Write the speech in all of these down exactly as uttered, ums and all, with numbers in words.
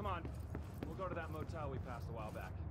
Come on. We'll go to that motel we passed a while back.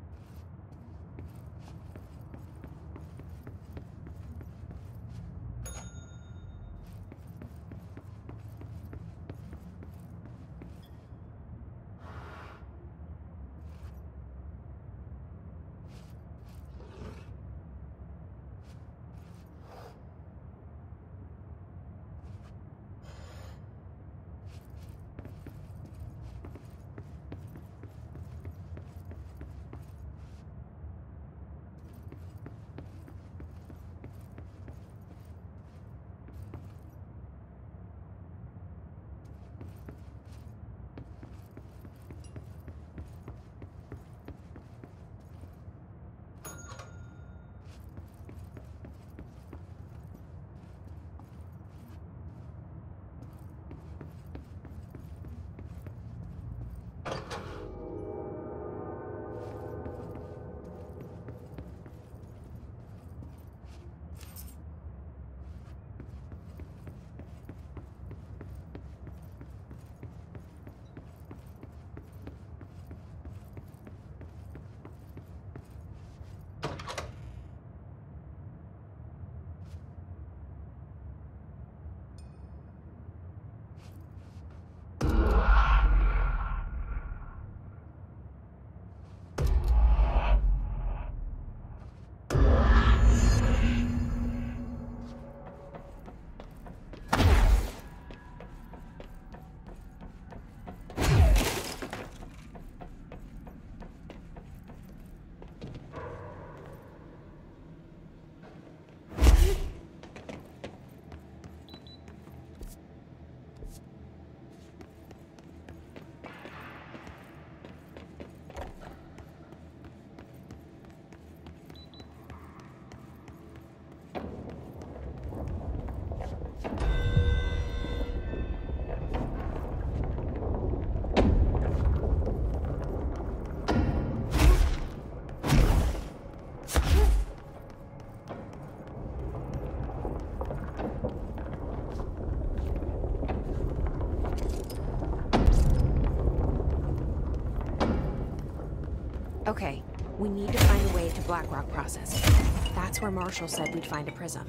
Okay, we need to find a way to Blackrock processing. That's where Marshall said we'd find a prism.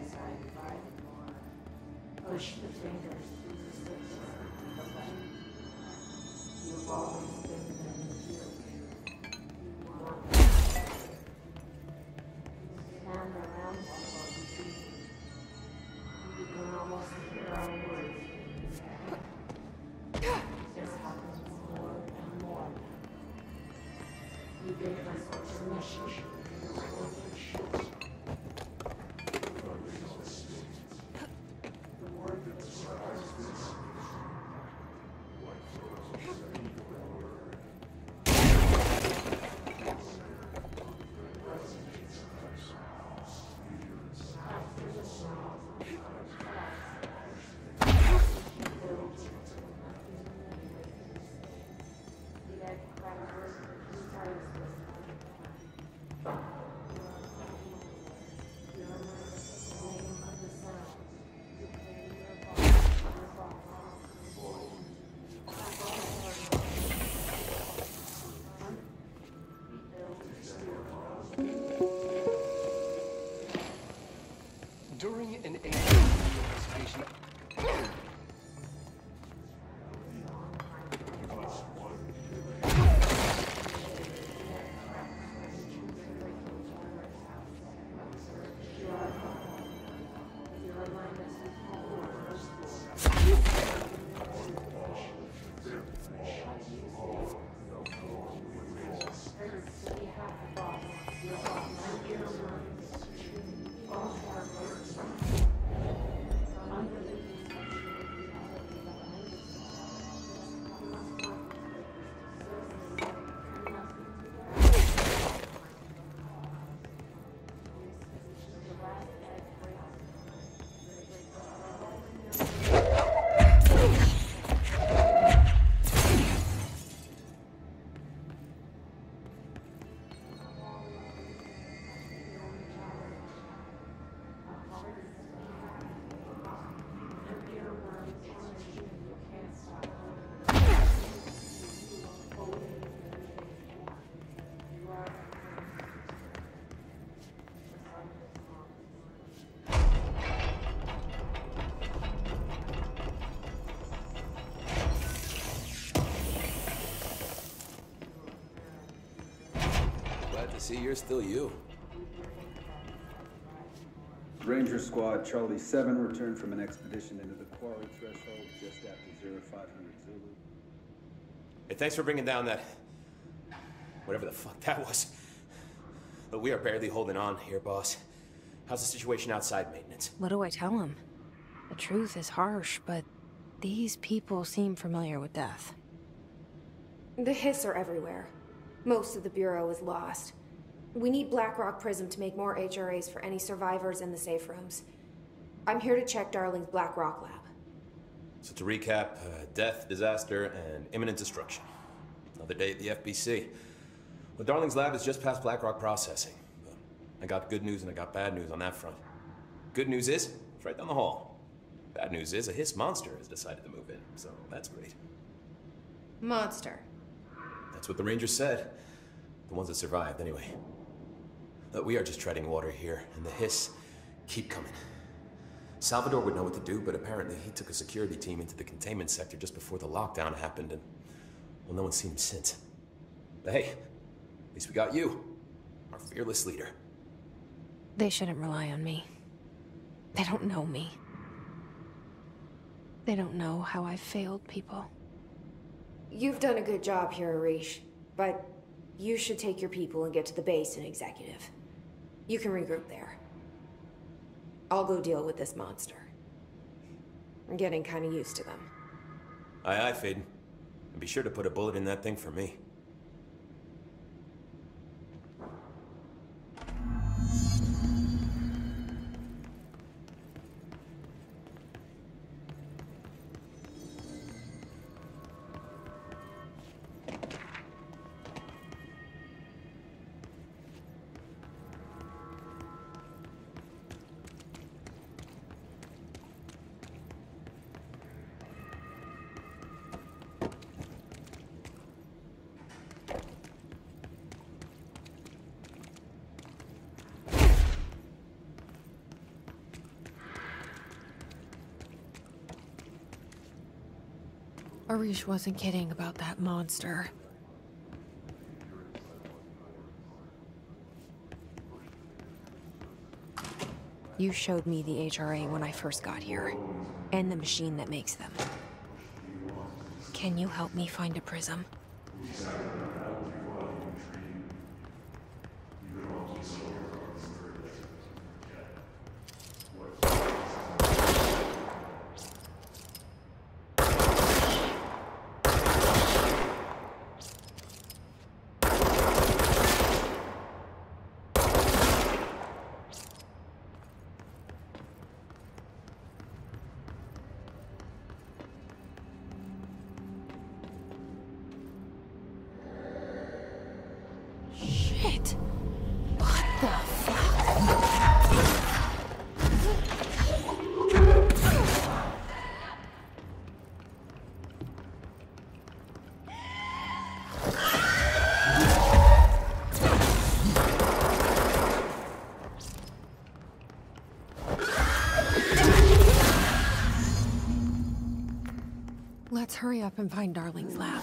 Push the fingers through the six of the leg. You've always been there to feel. You want to stand around while you see. You can almost hear our words. This happens more and more. You gave us permission to hold your shit. During an alien investigation, See, you're still you. Ranger Squad Charlie seven returned from an expedition into the quarry threshold just after zero five hundred Zulu. Hey, thanks for bringing down that... whatever the fuck that was. But we are barely holding on here, boss. How's the situation outside maintenance? What do I tell him? The truth is harsh, but these people seem familiar with death. The hiss are everywhere. Most of the Bureau is lost. We need Blackrock Prism to make more H R As for any survivors in the safe rooms. I'm here to check Darling's Blackrock lab. So to recap, uh, death, disaster, and imminent destruction. Another day at the F B C. Well, Darling's lab is just past Blackrock processing. But I got good news and I got bad news on that front. Good news is, it's right down the hall. Bad news is, a hiss monster has decided to move in, so that's great. Monster. That's what the Rangers said. The ones that survived, anyway. But we are just treading water here, and the hiss keep coming. Salvador would know what to do, but apparently he took a security team into the containment sector just before the lockdown happened, and, well, no one's seen him since. But hey, at least we got you, our fearless leader. They shouldn't rely on me. They don't know me. They don't know how I've failed people. You've done a good job here, Arish, but you should take your people and get to the base in Executive. You can regroup there. I'll go deal with this monster. I'm getting kind of used to them. Aye, aye, Faden. And be sure to put a bullet in that thing for me. Arish wasn't kidding about that monster. You showed me the H R A when I first got here, and the machine that makes them. Can you help me find a prism? Shit! What the fuck? Let's hurry up and find Darling's lab.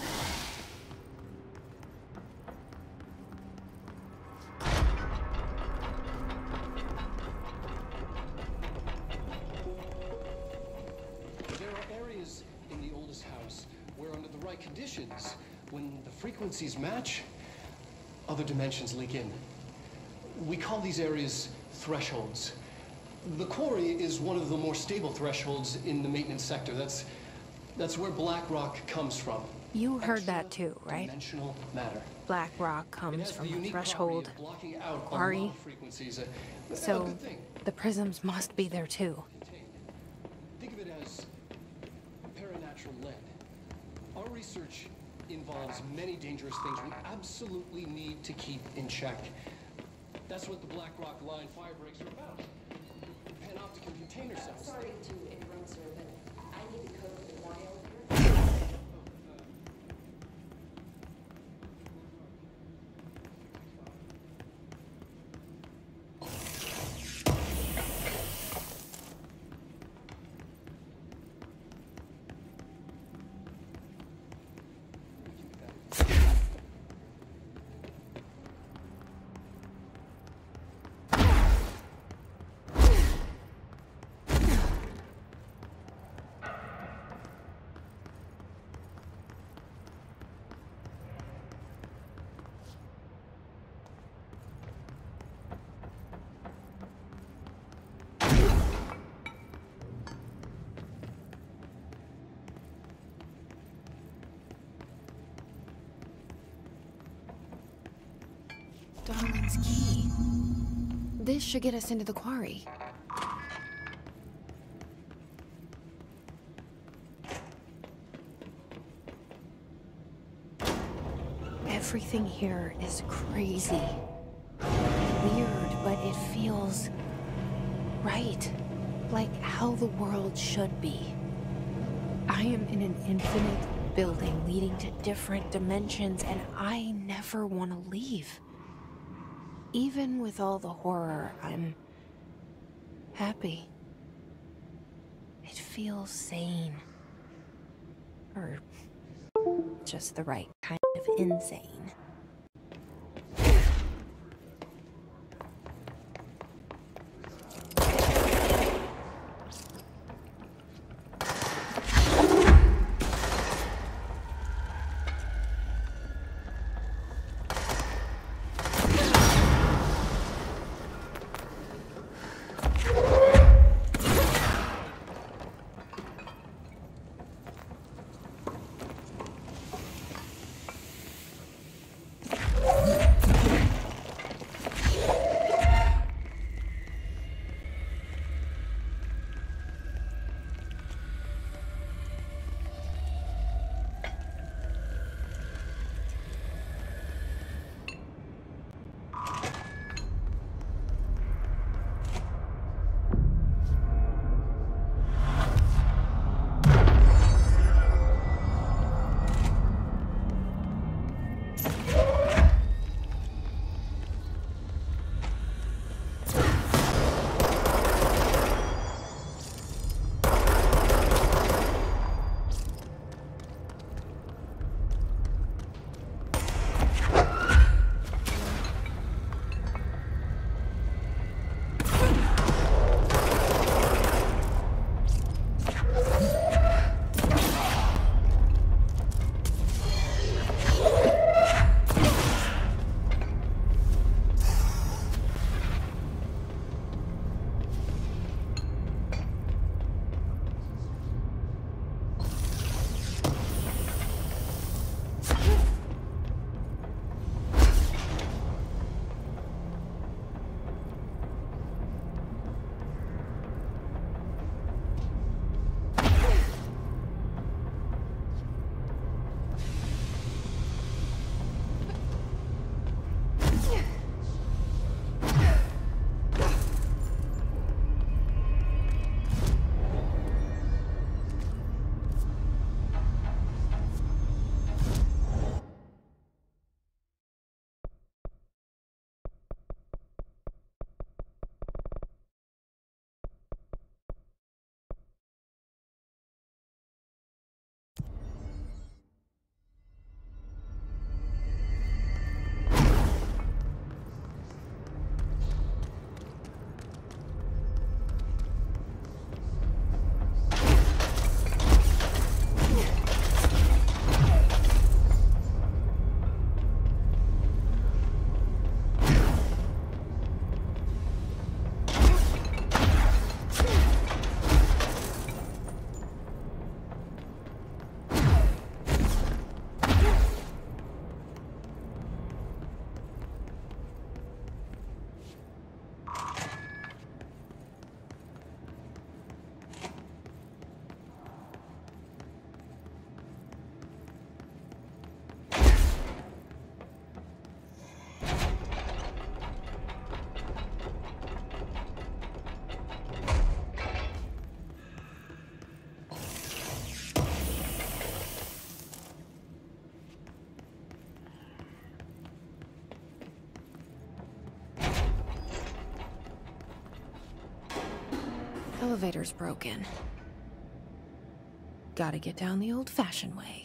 There are areas in the oldest house where, under the right conditions, when the frequencies match, other dimensions leak in. We call these areas thresholds. The quarry is one of the more stable thresholds in the maintenance sector. That's that's where black rock comes from. You heard that too, right? Dimensional matter. Black rock It comes has the from the unique threshold. property of blocking out a quarry. lot of frequencies. A, a So, good thing. the prisms must be there too. Contained. Think of it as paranatural lead. Our research involves many dangerous things we absolutely need to keep in check. That's what the Black Rock Line fire breaks are about. Panopticon container cells. Sorry to interrupt, sir, but I need to code for the dial here. Darling's key. This should get us into the quarry. Everything here is crazy. Weird, but it feels right. Like how the world should be. I am in an infinite building leading to different dimensions, and I never want to leave. Even with all the horror, I'm happy. It feels sane. Or just the right kind of insane. Elevator's broken. Gotta get down the old-fashioned way.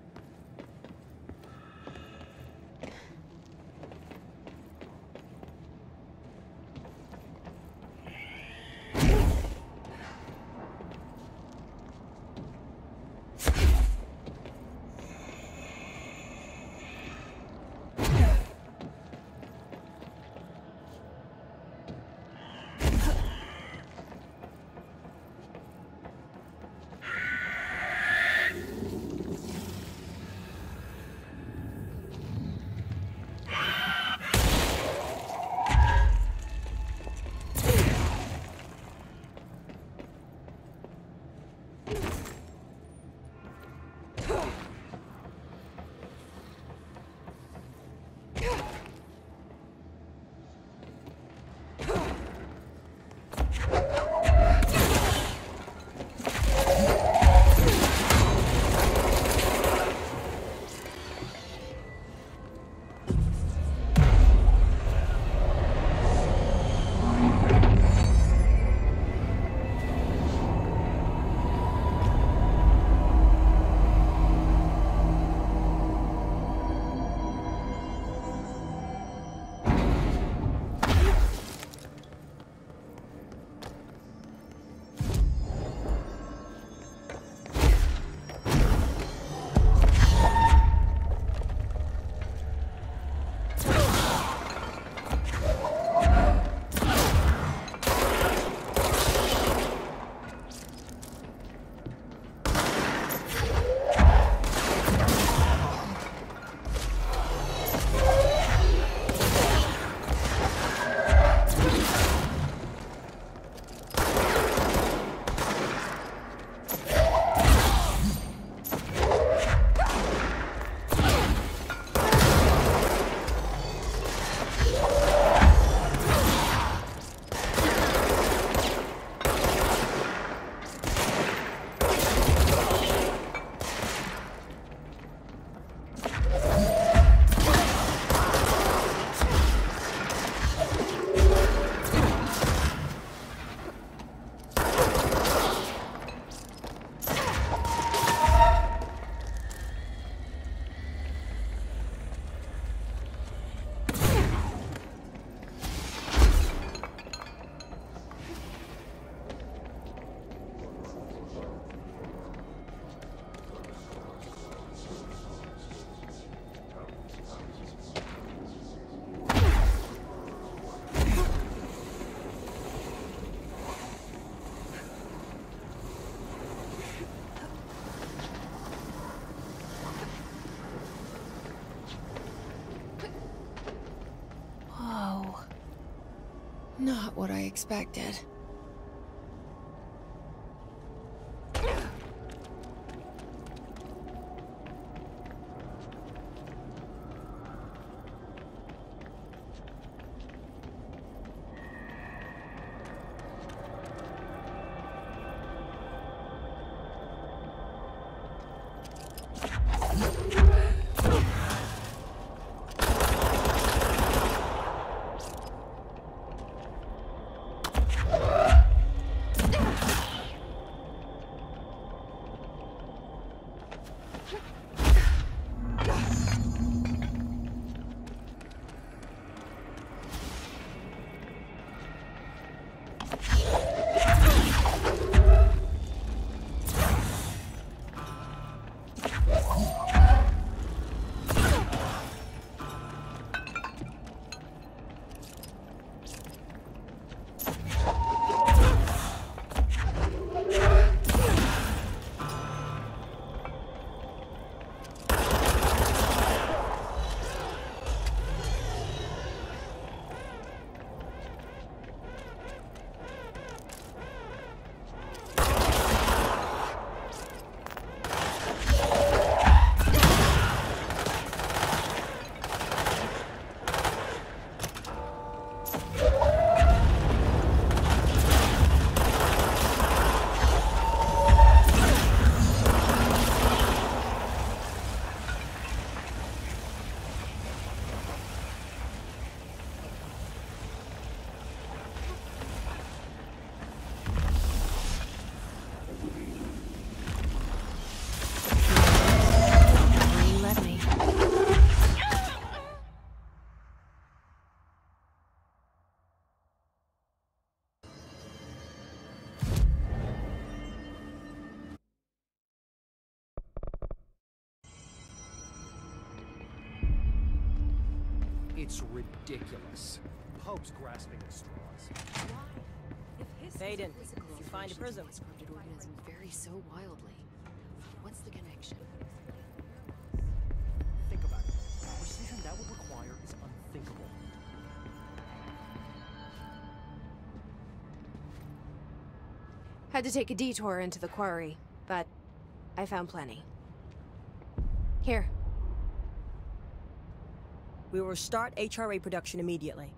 Not what I expected. It's ridiculous. Pope's grasping at straws. Faden, did you find a prism? Corrupted organism vary so wildly. What's the connection? Think about it. The precision that would require is unthinkable. Had to take a detour into the quarry, but I found plenty. Here. We will start H R A production immediately.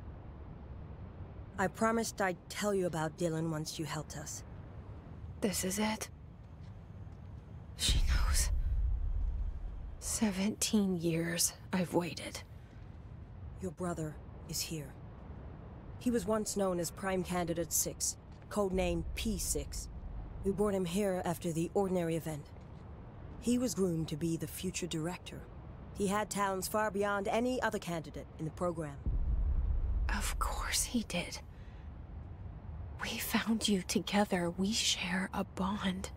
I promised I'd tell you about Dylan once you helped us. This is it. She knows. Seventeen years I've waited. Your brother is here. He was once known as Prime Candidate six, codenamed P six. We brought him here after the Ordinary event. He was groomed to be the future director. He had talents far beyond any other candidate in the program. Of course he did. We found you together. We share a bond.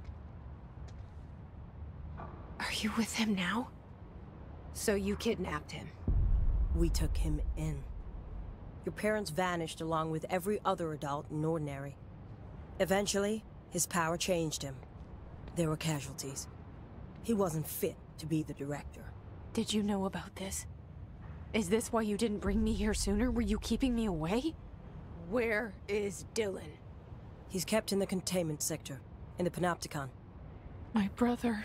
Are you with him now? So you kidnapped him? We took him in. Your parents vanished along with every other adult in Ordinary. Eventually, his power changed him. There were casualties. He wasn't fit to be the director. Did you know about this? Is this why you didn't bring me here sooner? Were you keeping me away? Where is Dylan? He's kept in the containment sector, in the Panopticon. My brother.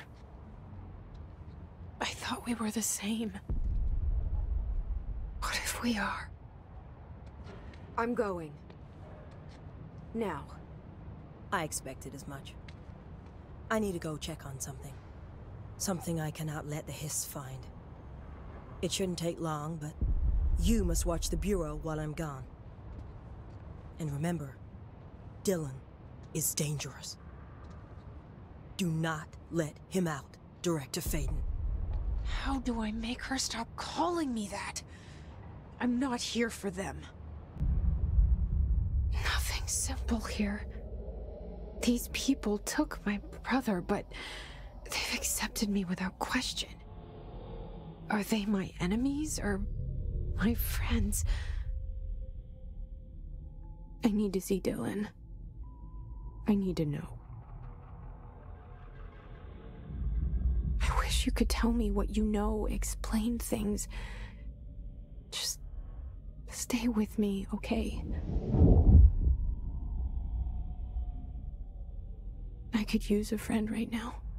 I thought we were the same. What if we are? I'm going. Now. I expected as much. I need to go check on something. Something I cannot let the Hiss find. It shouldn't take long, but you must watch the Bureau while I'm gone. And remember, Dylan is dangerous. Do not let him out, Director Faden. How do I make her stop calling me that? I'm not here for them. Nothing simple here. These people took my brother, but they've accepted me without question. Are they my enemies or my friends? I need to see Dylan. I need to know. I wish you could tell me what you know, explain things. Just stay with me, okay? I could use a friend right now.